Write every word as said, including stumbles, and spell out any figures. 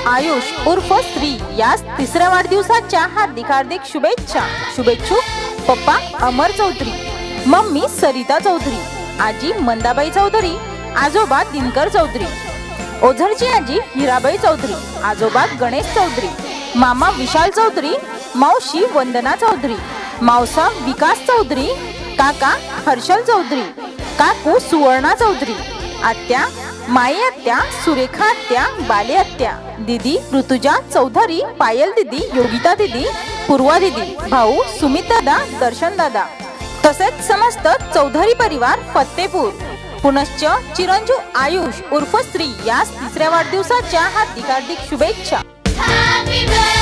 आयुष उर्फ श्री यास तिसऱ्या वाढदिवसाच्या हार्दिक हार्दिक शुभेच्छा। शुभेच्छुक पप्पा अमर चौधरी, मम्मी सरिता चौधरी, आजी मंदाबाई चौधरी, आजोबा दिनकर चौधरी, ओझरची आजी हिराबाई चौधरी, आजोबा गणेश चौधरी, मामा विशाल चौधरी, मावशी वंदना चौधरी, मावसा विकास चौधरी, काका हर्षल चौधरी, काकू सुवर्णा चौधरी, आत्या माई आत्या, सुरेखा आत्या, बाले आत्या, दीदी ऋतुजा चौधरी, पायल दीदी, योगिता दीदी, पूर्वा दीदी, भाऊ सुमित दादा, दर्शन दादा, तसेच समस्त चौधरी परिवार फतेपूर। पुनश्च चिरंजीव आयुष उर्फ श्री यास तिसऱ्या वाढदिवसाच्या हार्दिक हार्दिक शुभेच्छा।